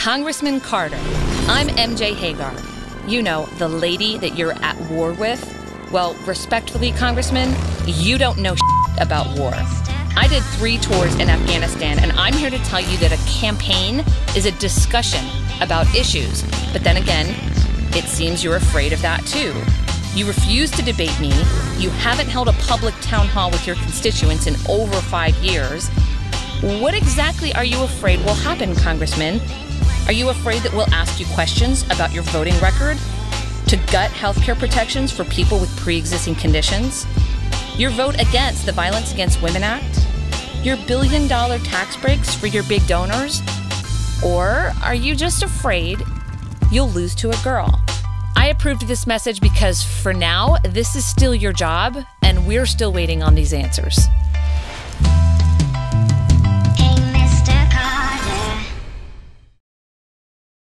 Congressman Carter, I'm MJ Hegar. You know, the lady that you're at war with. Well, respectfully, Congressman, you don't know about war. I did 3 tours in Afghanistan, and I'm here to tell you that a campaign is a discussion about issues. But then again, it seems you're afraid of that too. You refuse to debate me. You haven't held a public town hall with your constituents in over 5 years. What exactly are you afraid will happen, Congressman? Are you afraid that we'll ask you questions about your voting record? To gut healthcare protections for people with pre-existing conditions? Your vote against the Violence Against Women Act? Your billion-dollar tax breaks for your big donors? Or are you just afraid you'll lose to a girl? I approved this message because for now, this is still your job, and we're still waiting on these answers.